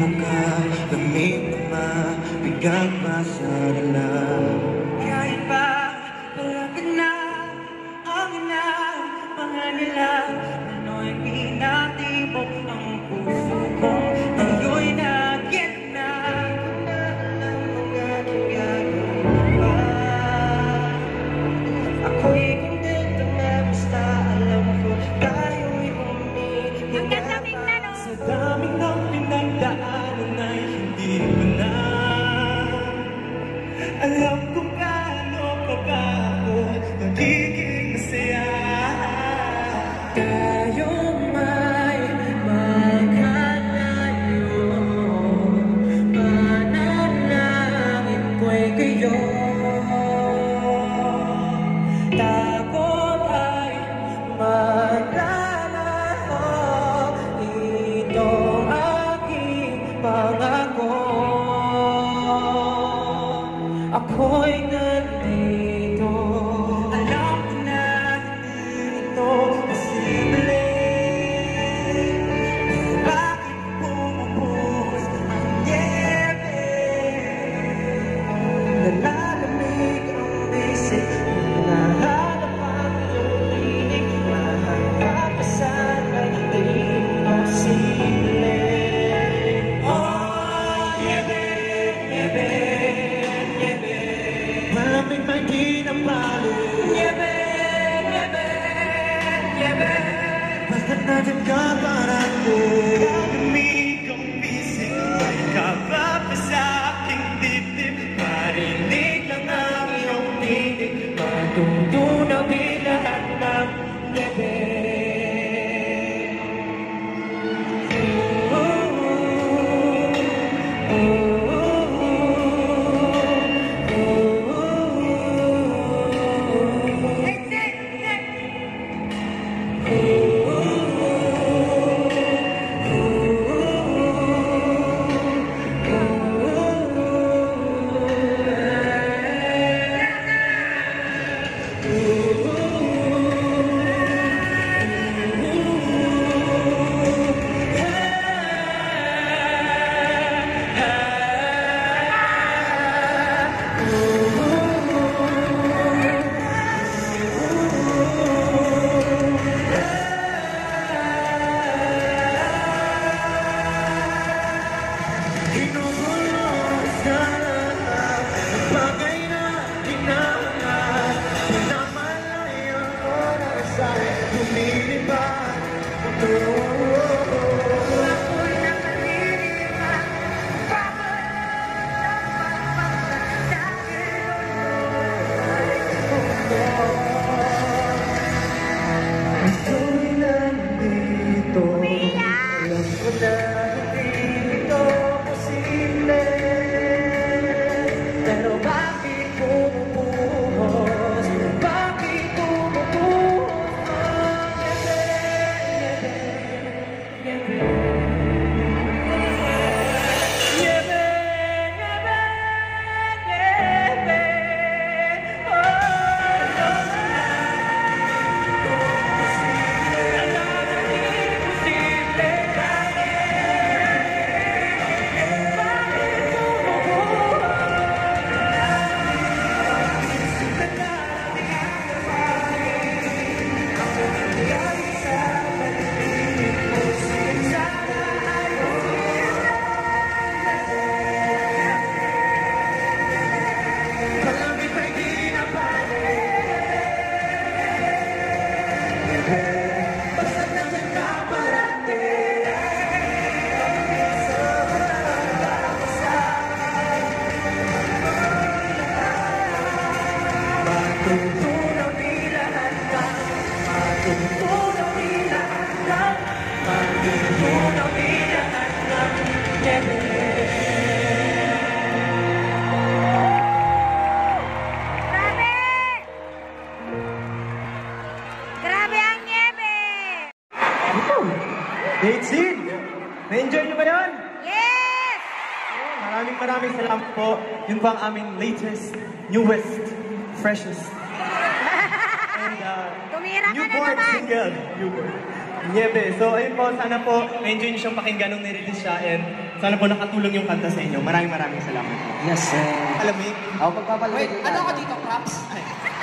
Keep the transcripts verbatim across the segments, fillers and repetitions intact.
ka, lamig na mabigang masadala. Kahit pa palapit na ang ina, mga nila, ano'y pinatibok ang puso ko. Ngayon na-get na kung na alam ang aking gagawin pa. Ako'y kontento na basta alam ko tayo'y humihinga pa. Sa daming ng pinagdaanan ay hindi mo na alam kung gaano pa ba ako nagiging masaya. Tayong may magkalayo, panalangin ko'y kayo. Takot ay maglalaho, itong aking pangako. Ako'y nandito, alam ko na hindi ito posible. Pero bakit bumubuhos ang niebe? Nalalamig ang isip, nahanap ang iyong tinig, mahanap pa sana'y di posible. Oh, niebe, niebe. Malamig may di na palo. Niebe, niebe, niebe. Basta't natin ka parang ko. Lamig ang bisig, may kababa sa aking dibdib. Marinig lang ang iyong tinig, Matutunaw din lahat ng niebe. eighteen! Na-enjoy nyo ba yun? Yes! Maraming maraming salamat po. Yun po ang aming latest, newest, freshest. And uh, Tumira ka na newborn naman! single. Newborn. Niebe. So ayun po, sana po, na-enjoy nyo siyang pakinggan nung nirelease siya. And Sana po nakatulong yung kanta sa inyo. Maraming maraming salamat po. Yes, sir. Alamig? Ako pagpapalamig. Wait, ano ako dito, props? Ay.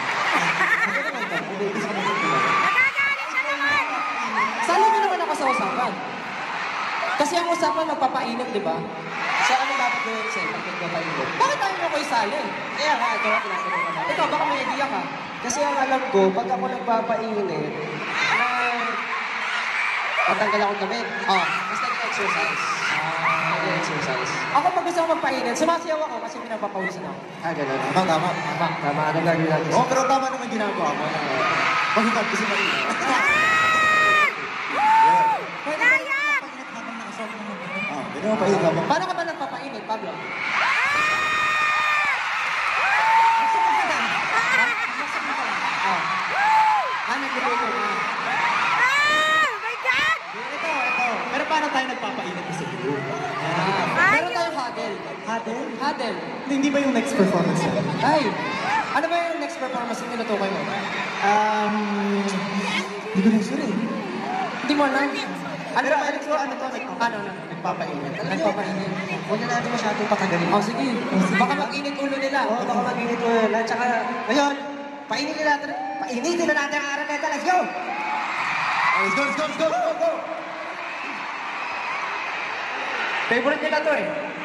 Sali mo naman ako sa usapan. Kasi ang usapan magpapainit, di ba? So, ano dapat gawin sa'yo pag nagpapainit? Bakit tayo mo ko isali? Kaya nga, ito ang tinatanong ka natin. Ikaw, baka may idea ka. Kasi ang alam ko, pag ako nagpapainit, na patanggal akong damit. Oh. Mas nag-exercise. Nag-exercise. Ako pag gusto ko magpainit, sumasayaw ako kasi pinapapawisan ako. Ah, gano'n. Tama, tama. Tama. Tama. Anong gagawin natin? Oo, pero tama naman ginagawa mo. Pagkakad kasi marina. Ah, ganun pa yun naman. Paano ka ba nagpapainit, Pablo? Oh. Ah, nagluluto ka. Ito, ito. Pero paano tayo nagpapainit sa group? Meron tayong huddle. Huddle? Huddle. Hindi ba yung next performance na? Ay, ano ba yung next performance yung tinutukoy mo? Um, hindi ko na sure eh. Hindi mo alam. Ano ba, Alex, ano to? Nag- Ano, ano? Nagpapainit. Nagpapainit. Huwag na natin masyadong patagalin. Oh, sige. Baka mag-init ulo nila. Oo, baka mag-init mo yun. At saka, ngayon, painitin natin, painitin na natin ang Araneta. Let's go! Oh, let's go, let's go, let's go, let's go, go! Favorite nila to eh.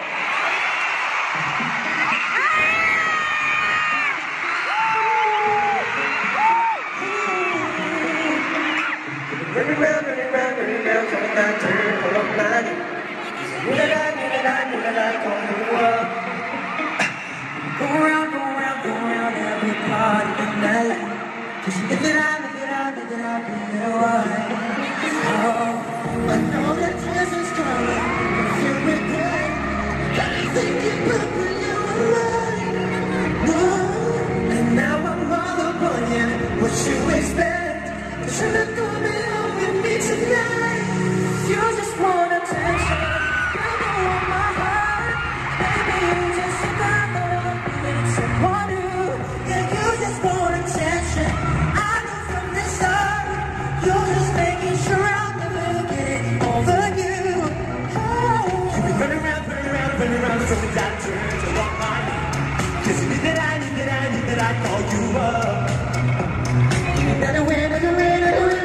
Running round, running round, running round, coming back to her, pull up line. Nilala, nilala, nilala, come to work. Go around, go around, go around, every party tonight. Cause if it out, if it out, if it out, if it out. Oh, I know that this is coming, I feel regret. Got me thinking about when you were right. Whoa, and now I'm all up on you, what you expect? Cause you're not coming home with me tonight. You just want attention, baby, on my heart. Baby, you just another, need someone new. Yeah, you just want attention. I know from the start, you're just making sure I'll never get over you. Oh. You been running around, running around, running around, so it's that turn to walk my line. Cause you knew that I knew that I knew that I'd call you up. You gotta win, gotta win, gotta win.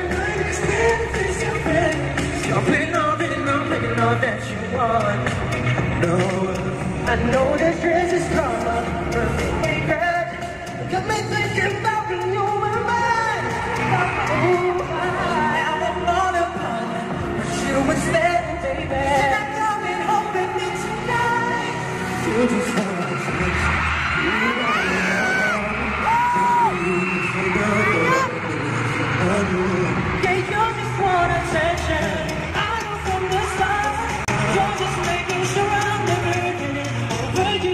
I'm playing on, playing on, playing on that you want. No, I know that stress is karma, perfect regret. Got me thinking about when you were mine. Oh, I, I want all upon you, but you instead, baby. You're not coming home with me tonight. You just want attention. You yeah, you just want attention. I know from the start, you're just making sure I'm never getting over you.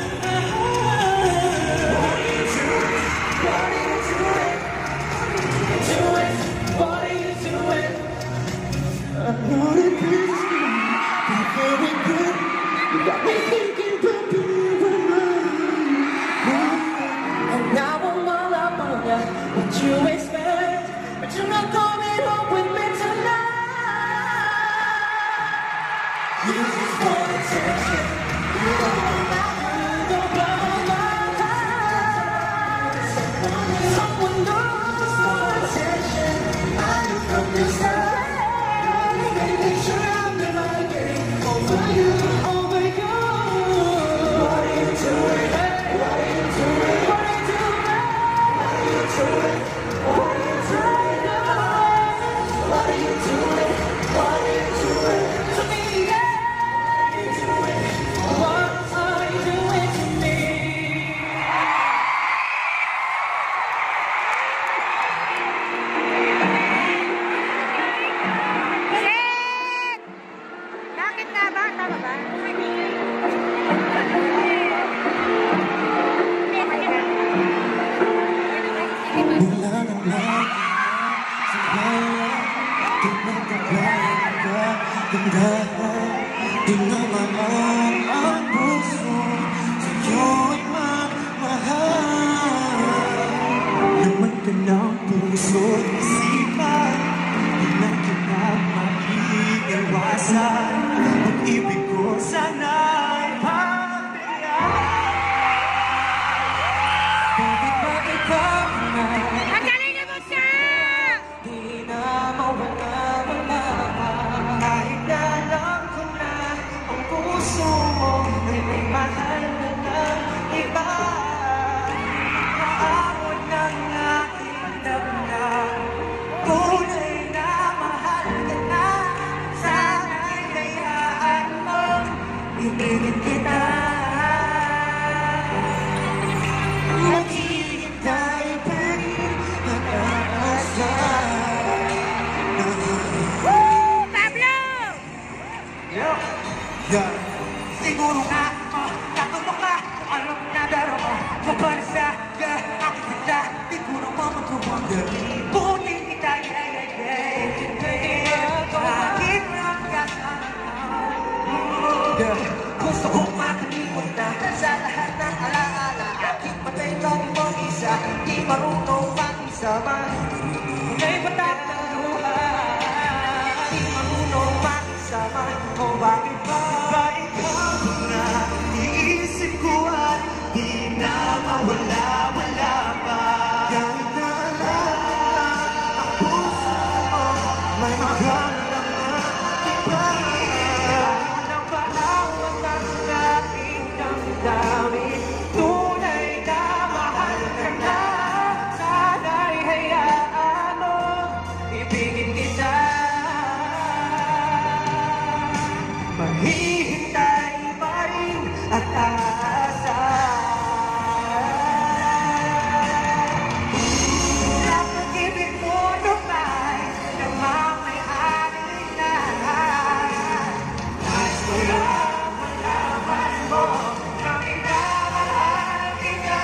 What are you doing? What are you doing? Doing? What are you doing? I know that this is good, but very good. You got me thinking about being with and now I'm all up on ya. What you expect? But you're not coming home with me tonight. You just want attention. You don't want my heart. Don't blow my heart. Someone knows attention. I know from the start. Making sure I'm never getting over you, over you. What are you doing? What are you doing? What are you doing? What are you doing? What are you doing? What are you doing? What are you doing to me? What are you doing? What are you doing to me? Shit! Bakit nga ba? Tama ba? Di naman ang puso sa'yo'y magmahal. Naman ka ng puso't isipan, di na kita maiiwasan. Pag-ibig ko ibigin kita. Maghihintay pa rin at aasa. Woo! Pablo! Yeah. Yeah. Siguro nga, oh, natutok ka, alam na daro ko, mabalisa, yeah, ako kita, di ko naman matubang gabi, buti kita, yeah, yeah, yeah, yeah, bakit lang ka sa yeah. Gusto kong makalimot na sa lahat ng alaala, aking patay lagi mo isa, di marunong makisama, ngay patap ng luha, di marunong makisama, o bakit ba? Iisip ko ay di na mawala-wala pa. Kahit na alam ang puso mo, may magalang na iba. Walang paawan ng aking damdamin, tunay na mahal ka na. Sana'y hayaan mo, ibigin kita. Maghihintay pa rin at aasa. Sa pag-ibig mo lumay, nagmamayari na. Nais ko lang malaman mo na minamahal kita.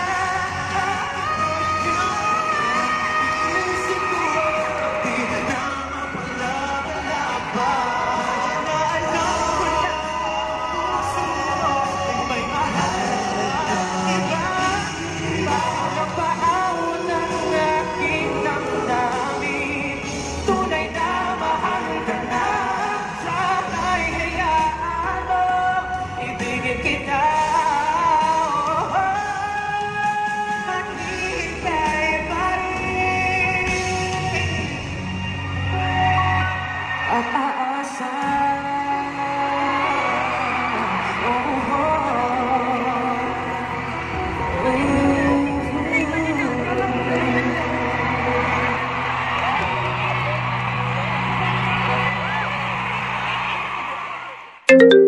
Iisip ko di na mawala-wala pa. Kahit na alam ang puso mo, may mahal na iba. Walang paawan ng aking damdamin, tunay na mahal ka na. Sana'y hayaan mo, ibigin kita. Oh, maghihintay pa rin at aasa. Oh, oh.